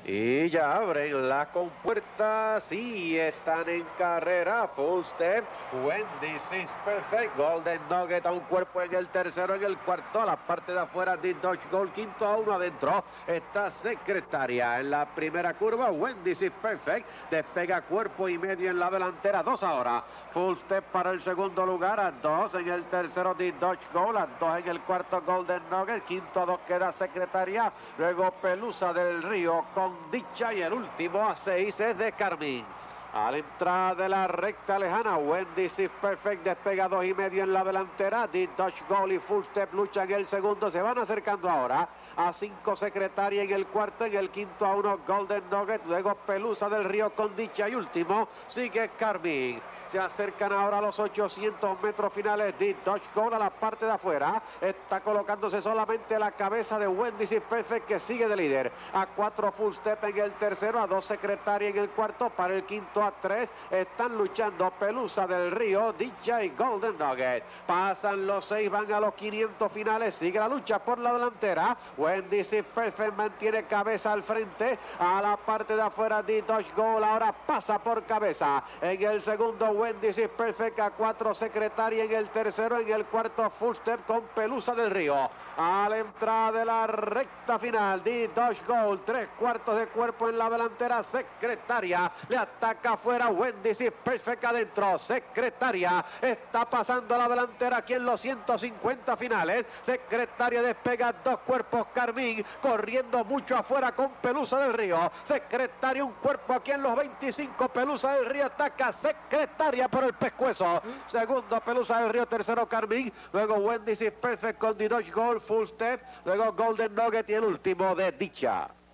Y ya abren las compuertas y están en carrera. Full Step, This is Perfect, Golden Nugget a un cuerpo en el tercero, en el cuarto, a la parte de afuera de Dodge Gold, quinto a uno adentro. Está Secretaria en la primera curva. This is Perfect despega cuerpo y medio en la delantera, 2 ahora. Full Step para el segundo lugar, a 2 en el tercero de Dodge Gold, a 2 en el cuarto Golden Nugget, quinto a 2 queda Secretaria, luego Pelusa del Río con Dicha y el último a 6 es de Carmín. A la entrada de la recta lejana, This is Perfect despega 2 y medio en la delantera. The Dodge Gold y Full Step luchan en el segundo. Se van acercando ahora a 5 Secretaria en el cuarto, en el quinto a 1 Golden Nugget. Luego Pelusa del Río con Dicha y último sigue Carmín. Se acercan ahora a los 800 metros finales. The Dodge Gold a la parte de afuera. Está colocándose solamente la cabeza de This is Perfect, que sigue de líder. A 4 Full Step en el tercero, a 2 Secretaria en el cuarto. Para el quinto a 3 están luchando Pelusa del Río, Dicha y Golden Nugget. Pasan los 6, van a los 500 finales. Sigue la lucha por la delantera. This is Perfect mantiene cabeza al frente. A la parte de afuera The Dodge Gold ahora pasa por cabeza. En el segundo This is Perfect, a 4 Secretaria en el tercero, en el cuarto Full Step con Pelusa del Río. A la entrada de la recta final, The Dodge Gold, 3/4 de cuerpo en la delantera. Secretaria le ataca afuera, This is Perfect adentro. Secretaria está pasando a la delantera aquí en los 150 finales. Secretaria despega 2 cuerpos. Carmín corriendo mucho afuera con Pelusa del Río. Secretaria un cuerpo aquí en los 25. Pelusa del Río ataca Secretaria por el pescuezo. Segundo Pelusa del Río, tercero Carmín. Luego This is Perfect con The Dodge Gold, Full Step. Luego Golden Nugget y el último de Dicha.